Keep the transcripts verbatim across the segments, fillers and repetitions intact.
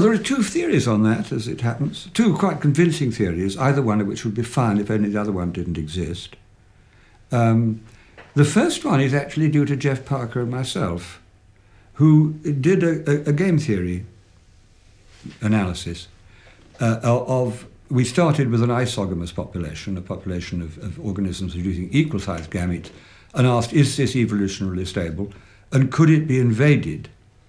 there are two theories on that, as it happens. Two quite convincing theories, either one of which would be fine if only the other one didn't exist. Um, the first one is actually due to Geoff Parker and myself, who did a, a, a game theory analysis uh, of... We started with an isogamous population, a population of, of organisms producing equal-sized gametes, and asked, is this evolutionarily stable, and could it be invaded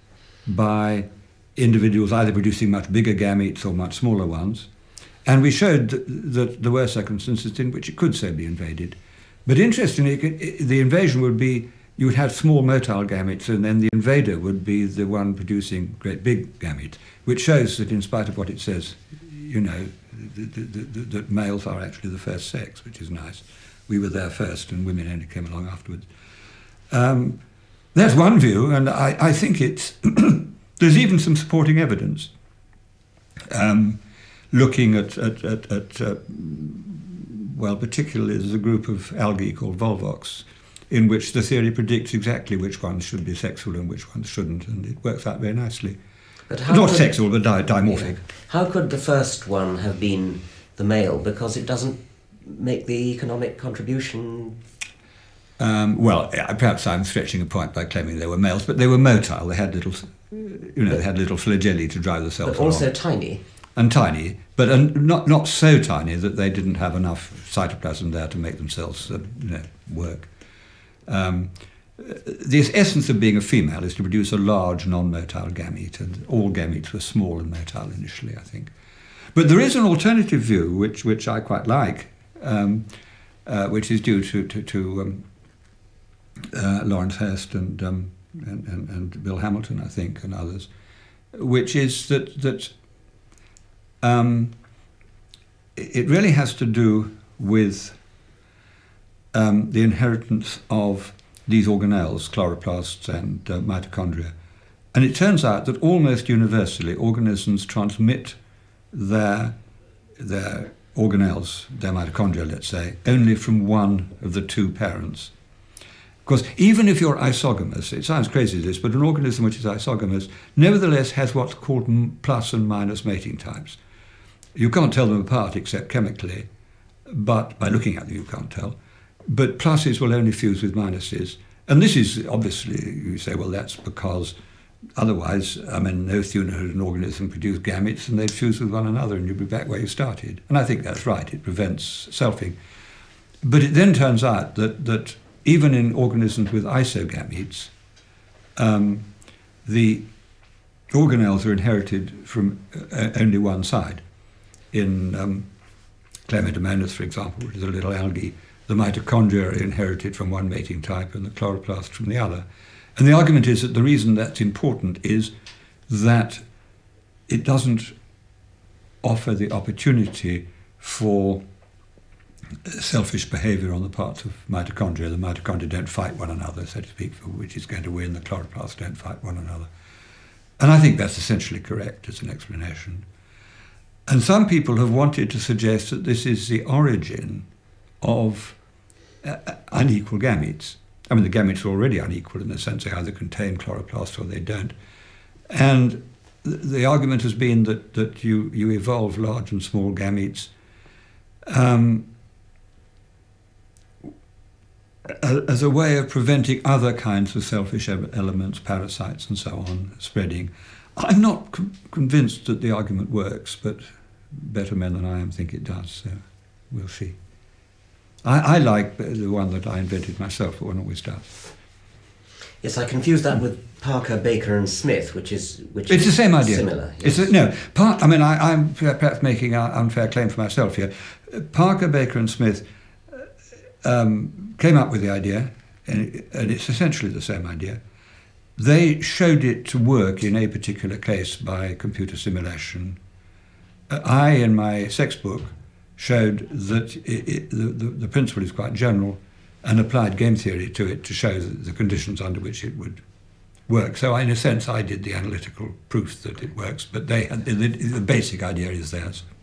by individuals either producing much bigger gametes or much smaller ones? And we showed that, that there were circumstances in which it could so be invaded. But interestingly, it could, it, the invasion would be, you would have small motile gametes, and then the invader would be the one producing great big gametes, which shows that in spite of what it says, you know, that males are actually the first sex, which is nice. We were there first, and women only came along afterwards. Um, that's one view, and I, I think it's... there's even some supporting evidence. Um, looking at, at, at, at uh, well, particularly there's a group of algae called volvox, in which the theory predicts exactly which ones should be sexual and which ones shouldn't, and it works out very nicely. But how Not could, sexual, but di dimorphic. Yeah. How could the first one have been the male? Because it doesn't make the economic contribution... Um, well, perhaps I'm stretching a point by claiming they were males, but they were motile. They had little, you know, but, they had little flagellae to drive themselves But also along. tiny. And tiny, but uh, not not so tiny that they didn't have enough cytoplasm there to make themselves, uh, you know, work. Um, the essence of being a female is to produce a large non-motile gamete, and all gametes were small and motile initially, I think. But there is an alternative view, which which I quite like, um, uh, which is due to to, to um, uh, Lawrence Hurst and, um, and, and and Bill Hamilton, I think, and others, which is that that um, it really has to do with um, the inheritance of these organelles, chloroplasts and uh, mitochondria. And it turns out that almost universally organisms transmit their, their organelles, their mitochondria, let's say, only from one of the two parents. Because even if you're isogamous, it sounds crazy this, but an organism which is isogamous nevertheless has what's called plus and minus mating types. You can't tell them apart except chemically, but by looking at them you can't tell. But pluses will only fuse with minuses. And this is obviously, you say, well, that's because otherwise, I mean, no sooner had an organism produced gametes and they'd fuse with one another and you'd be back where you started. And I think that's right, it prevents selfing. But it then turns out that, that even in organisms with isogametes, um, the organelles are inherited from uh, only one side. In um, Chlamydomonas, for example, which is a little algae, the mitochondria are inherited from one mating type and the chloroplast from the other. And the argument is that the reason that's important is that it doesn't offer the opportunity for selfish behaviour on the part of mitochondria. The mitochondria don't fight one another, so to speak, for which is going to win. The chloroplasts don't fight one another. And I think that's essentially correct as an explanation. And some people have wanted to suggest that this is the origin of uh, unequal gametes. I mean, the gametes are already unequal in the sense they either contain chloroplasts or they don't. And th the argument has been that, that you, you evolve large and small gametes um, as a way of preventing other kinds of selfish elements, parasites and so on, spreading. I'm not con convinced that the argument works, but better men than I am think it does, so we'll see. I, I like the one that I invented myself, but one always does. Yes, I confused that with Parker, Baker and Smith, which is which It's is the same idea. Similar. Yes. It's a, no, Par I mean, I, I'm perhaps making an unfair claim for myself here. Parker, Baker and Smith um, came up with the idea, and, it, and it's essentially the same idea. They showed it to work in a particular case by computer simulation. Uh, I, in my sex book, showed that it, it, the, the, the principle is quite general and applied game theory to it to show the, the conditions under which it would work. So in a sense, I did the analytical proof that it works, but they, the, the basic idea is theirs.